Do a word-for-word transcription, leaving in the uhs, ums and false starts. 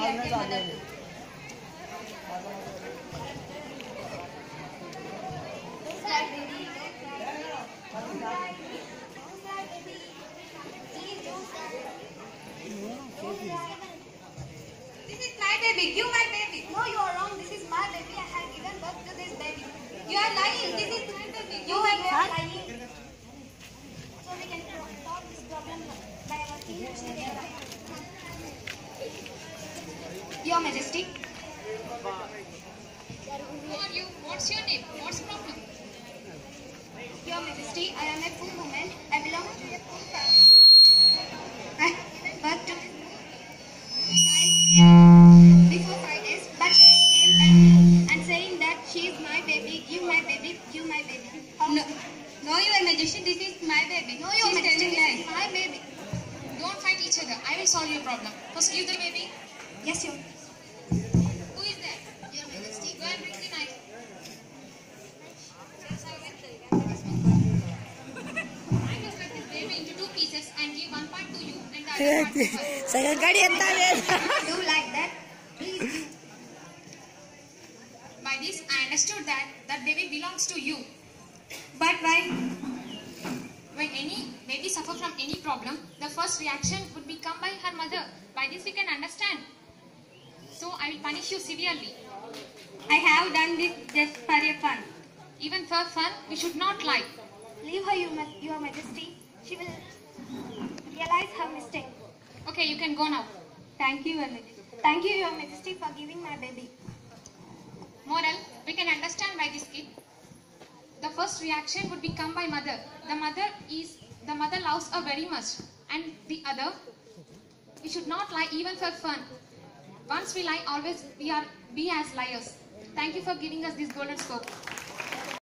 like your mother too. Don't cry, baby. Don't cry. Don't cry, baby. Please don't cry. Don't cry. This is my baby. Give my baby. No, you are wrong. This is my baby. I have given birth to this baby. You are lying. This is my baby. You are lying. So we can solve this problem by working together. Your Majesty. Who are you? What's your name? What's the problem? Your Majesty, I am a poor woman. I belong to a poor family. I gave birth to child before five days, but she came and, and saying that she is my baby, give my baby, give my baby. No, no, Your Majesty, this is my baby. No, Your Majesty, this is my baby. Don't fight each other. I will solve your problem. First, give the baby. Yes, Your Who is that? Your Majesty. Go and bring the knife. I will cut this baby into two pieces and give one part to you and the other part to her. Sagagadi anta do like that. Please do. By this, I understood that that baby belongs to you. But why? When any baby suffers from any problem, the first reaction would be come by her mother. By this, we can understand. So, I will punish you severely. I have done this just for your fun. Even for fun, we should not lie. Leave her, Your, Ma- Your Majesty. She will realize her mistake. Okay, you can go now. Thank you, Your Majesty. Thank you, Your Majesty, for giving my baby. Moral, we can understand by this kid. The first reaction would be come by mother. The mother is, the mother loves her very much. And the other, we should not lie even for fun. Once we lie, always we are be as liars. Thank you for giving us this golden scope.